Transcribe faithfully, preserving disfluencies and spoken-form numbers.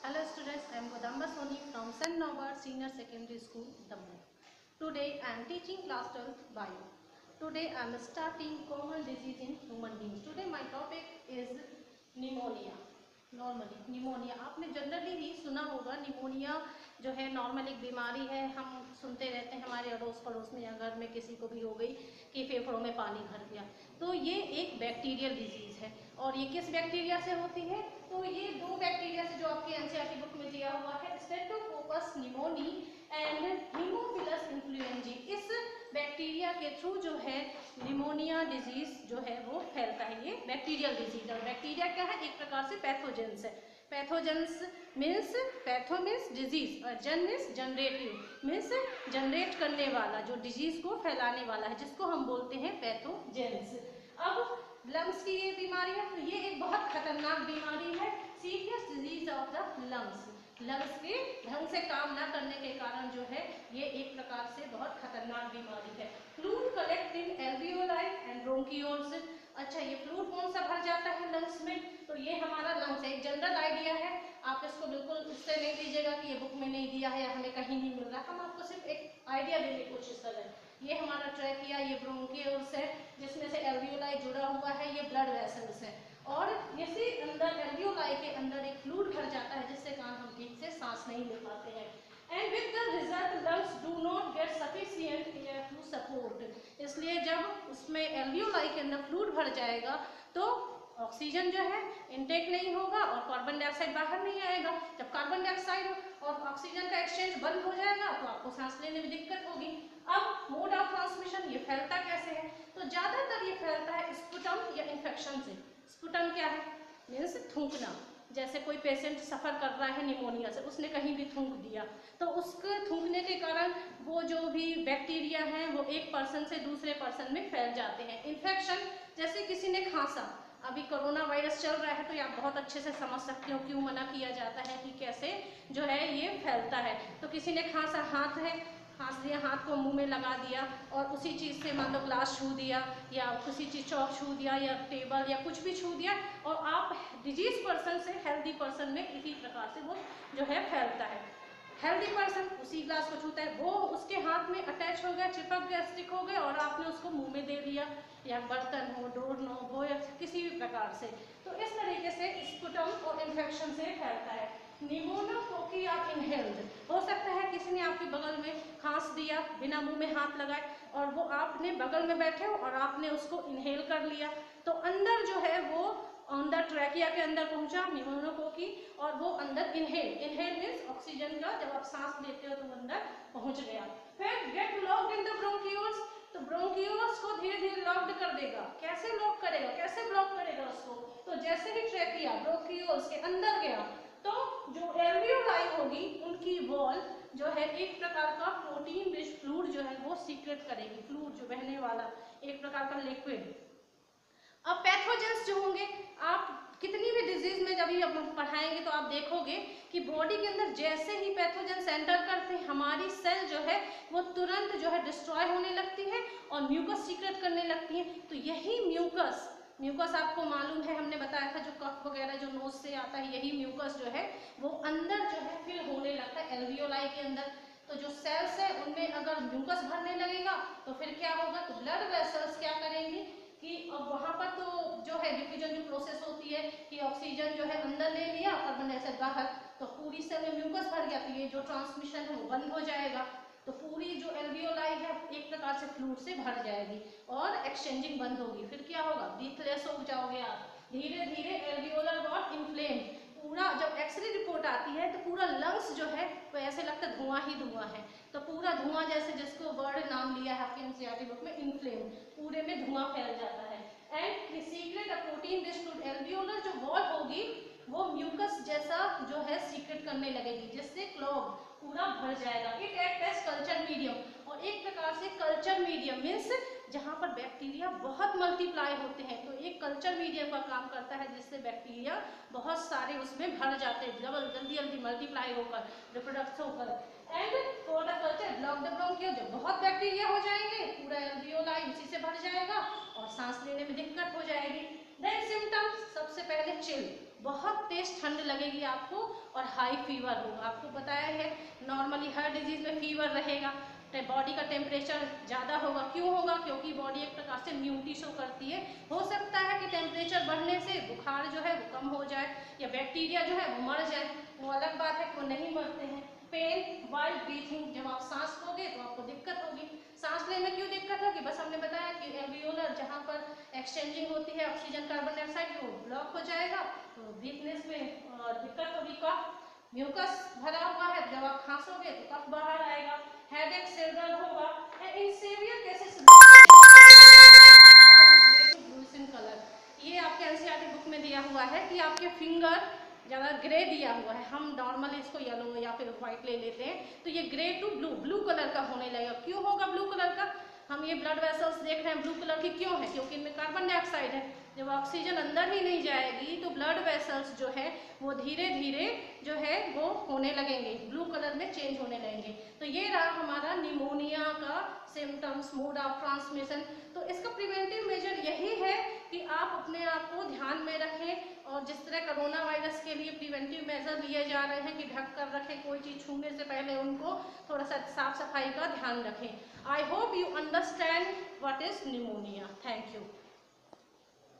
Hello students, I am Godamba Soni from Saint Norbert Senior Secondary School, Dammu. Today I am teaching class twelve Bio. Today I am starting common disease in human beings. Today my topic is pneumonia. Normally pneumonia आपने generally ही सुना होगा। Pneumonia जो है normal एक बीमारी है, हम सुनते रहते हैं हमारे अड़ोस पड़ोस में या घर में किसी को भी हो गई कि फेफड़ों में पानी भर गया। तो ये एक बैक्टीरियल डिजीज़ है और ये किस बैक्टीरिया से होती है? तो ये दो बैक्टीरिया से जो आपके एनसीईआरटी बुक में दिया हुआ है, streptococcus pneumoniae and haemophilus influenzae. इस बैक्टीरिया के थ्रू जो है निमोनिया डिजीज जो है वो फैलता है। ये बैक्टीरियल डिजीज और बैक्टीरिया क्या है? एक प्रकार से पैथोजेंस है। Pathogens means patho means disease और gen means generative means generate करने वाला, जो डिजीज को फैलाने वाला है, जिसको हम बोलते हैं पैथोजेंस। अब लंग्स की ये बीमारी है, तो ये एक बहुत खतरनाक बीमारी है, serious disease of the lungs. Lungs के ढंग से काम ना करने के कारण जो है ये एक प्रकार से बहुत खतरनाक बीमारी है। Fluid collect in alveoli and bronchioles. अच्छा, ये फ्लूइड कौन सा भर जाता है लंग्स में? तो ये हमारा लंग्स है। एक जनरल आइडिया है, आप इसको बिल्कुल इससे नहीं दीजिएगा कि ये बुक में नहीं दिया है या हमें कहीं नहीं मिल रहा। हम आपको सिर्फ एक आइडिया देने की कोशिश कर रहे हैं। ये हमारा ट्रैकिया, ये ब्रोंकियोल्स है जिसमें से एल्वियोलाई जुड़ा हुआ है, ये ब्लड वेसल्स है और इसी अंदर एल्वियोलाई के अंदर एक फ्लूइड भर जाता है जिससे कारण हम ठीक से सांस नहीं ले पाते हैं। And with the result lungs do not get sufficient air to support. इसलिए जब उसमें एल्वियोलाई के अंदर फ्लूइड भर जाएगा तो ऑक्सीजन जो है इनटेक नहीं होगा और कार्बन डाइऑक्साइड बाहर नहीं आएगा। जब कार्बन डाइऑक्साइड और ऑक्सीजन का एक्सचेंज बंद हो जाएगा तो आपको सांस लेने में दिक्कत होगी। अब मोड ऑफ ट्रांसमिशन, ये फैलता कैसे है? तो ज्यादातर ये फैलता है स्पुटम या इन्फेक्शन से। स्पुटम क्या है? मीन्स थूकना। जैसे कोई पेशेंट सफ़र कर रहा है निमोनिया से, उसने कहीं भी थूक दिया तो उसके थूकने के कारण वो जो भी बैक्टीरिया हैं वो एक पर्सन से दूसरे पर्सन में फैल जाते हैं। इन्फेक्शन, जैसे किसी ने खांसा, अभी कोरोना वायरस चल रहा है तो आप बहुत अच्छे से समझ सकते हो क्यों मना किया जाता है कि कैसे जो है ये फैलता है। तो किसी ने खांसा, हाथ है, खांस लिया, हाथ को मुंह में लगा दिया और उसी चीज़ से मान लो ग्लास छू दिया या किसी चीज़ चौक छू दिया या टेबल या कुछ भी छू दिया और आप डिजीज पर्सन से हेल्दी पर्सन में इसी प्रकार से वो जो है फैलता है। हेल्दी पर्सन उसी ग्लास को छूता है, वो उसके हाथ में अटैच हो गया, चिपक गया, स्टिक हो गया और आपने उसको मुंह में दे लिया, या बर्तन हो, डोर नॉब हो या किसी भी प्रकार से। तो इस तरीके से स्पुटम और इन्फेक्शन से फैलता है। निमोनोकोकी आप इनहेल्ड, हो सकता है किसी ने आपके बगल में खांस दिया बिना मुंह में हाथ लगाए और वो आपने बगल में बैठे हो और आपने उसको इनहेल कर लिया तो अंदर जो है वो अंदर ट्रैकिया के अंदर पहुंचा निमोनोकोकी और वो अंदर इनहेल, इनहेल मीन्स ऑक्सीजन का जब आप सांस लेते हो तो अंदर पहुंच गया। फिर get locked in the bronchioles, तो ब्रोंकियोल्स को धीरे धीरे लॉक्ड कर देगा। कैसे लॉक करेगा, कैसे ब्लॉक करेगा उसको? तो जैसे ही ट्रैकिया ब्रोंकियोल्स के अंदर गया तो जो एल्वियोलाई होगी उनकी वॉल जो है एक प्रकार का प्रोटीन रिच फ्लूइड जो है वो सीक्रेट करेगी, फ्लूइड जो बहने वाला एक प्रकार का लिक्विड। अब पैथोजेंस जो होंगे, आप कितनी भी डिजीज में जब भी पढ़ाएंगे तो आप देखोगे कि बॉडी के अंदर जैसे ही पैथोजेंस एंटर करते हैं हमारी सेल जो है वो तुरंत जो है डिस्ट्रॉय होने लगती है और म्यूकस सीक्रेट करने लगती है। तो यही म्यूकस म्यूकस आपको मालूम है, हमने बताया था जो कफ वगैरह जो नोज से आता है, यही म्यूकस जो है वो अंदर जो है फिल होने लगता है एल्वियोलाई के अंदर। तो जो सेल्स है उनमें अगर म्यूकस भरने लगेगा तो फिर क्या होगा? तो ब्लड वेसल्स क्या करेंगे कि अब वहाँ पर तो जो है डिफ्यूजन की प्रोसेस होती है कि ऑक्सीजन जो है अंदर ले लिया, कार्बन डाइऑक्साइड बाहर, तो पूरी सेल में म्यूकस भर गया तो ये जो ट्रांसमिशन है वो बंद हो जाएगा। तो पूरी जो एल्वियोलाई है एक प्रकार से फ्लूइड से भर जाएगी और एक्सचेंजिंग बंद होगी। फिर क्या होगा? ब्रीथलेस हो जाओगे आप। धीरे धीरे एल्वियोलर वॉल इन्फ्लेम, पूरा जब एक्सरे रिपोर्ट आती है तो पूरा लंग्स जो है तो ऐसे लगता है धुआं ही धुआं है। तो पूरा धुआं, जैसे जिसको वर्ड नाम लिया है आपके एनसीईआरटी बुक में इन्फ्लेम, पूरे में धुआं फैल जाता है। And secrete a protein rich fluid, alveolar जो वॉल होगी वो म्यूकस जैसा जो है सीक्रेट करने लगेगी जिससे क्लॉग पूरा भर जाएगा। It act as culture medium, और एक प्रकार से कल्चर मीडियम मीन्स जहाँ पर बैक्टीरिया बहुत मल्टीप्लाई होते हैं तो एक कल्चर मीडियम का काम करता है जिससे बैक्टीरिया बहुत सारे उसमें भर जाते हैं, डबल जल्दी जल्दी मल्टीप्लाई होकर रिप्रोडक्ट होकर। And for the culture block the bronchio, जब बहुत बैक्टीरिया हो जाएंगे पूरा एल्वियोलाई उसी से भर जाएगा और सांस लेने में दिक्कत हो जाएगी। देन सिम्टम्स, सबसे पहले चिल, बहुत तेज ठंड लगेगी आपको और हाई फीवर होगा। आपको बताया है नॉर्मली हर डिजीज में फीवर रहेगा, बॉडी का टेम्परेचर ज़्यादा होगा। क्यों होगा? क्योंकि बॉडी एक प्रकार से इम्यूनिटी शो करती है। हो सकता है कि टेम्परेचर बढ़ने से बुखार जो है वो कम हो जाए या बैक्टीरिया जो है वो मर जाए, वो अलग बात है, वो नहीं मरते हैं। पेन वाइल ब्रीथिंग, जब आप सांस लोगे तो आपको दिक्कत होगी। सांस लेने में क्यों दिक्कत होगी? बस हमने बताया कि एल्वियोलर जहाँ पर एक्सचेंजिंग होती है ऑक्सीजन कार्बन डाइऑक्साइड वो ब्लॉक हो जाएगा, तो ब्रीथनेस में दिक्कत होगी। कफ, म्यूकस भरा हुआ है, जब आप खांसोगे तो कफ बाहर आएगा। हेडेक, सिर दर्द होगा। इन सेवियर केसेस कलर, ये आपके एनसीईआरटी बुक में दिया हुआ है कि आपके फिंगर ज़्यादा ग्रे दिया हुआ है, हम नॉर्मली इसको येलो या फिर व्हाइट ले लेते हैं, तो ये grey to blue blue colour का होने लगेगा। क्यों होगा ब्लू कलर का? हम ये ब्लड वेसल्स देख रहे हैं ब्लू कलर की क्यों है? क्योंकि इनमें कार्बन डाइऑक्साइड है। जब ऑक्सीजन अंदर ही नहीं जाएगी तो ब्लड वेसल्स जो है वो धीरे धीरे जो है वो होने लगेंगे, ब्लू कलर में चेंज होने लगेंगे। तो ये रहा हमारा निमोनिया का सिम्टम्स, मोड ऑफ ट्रांसमिशन। तो इसका प्रिवेंटिव मेजर यही है कि आप अपने आप को ध्यान में रखें, और जिस तरह कोरोना वायरस के लिए प्रिवेंटिव मेजर लिए जा रहे हैं कि ढक कर रखें, कोई चीज़ छूने से पहले उनको थोड़ा सा साफ सफाई का ध्यान रखें। I hope you understand what is pneumonia. Thank you.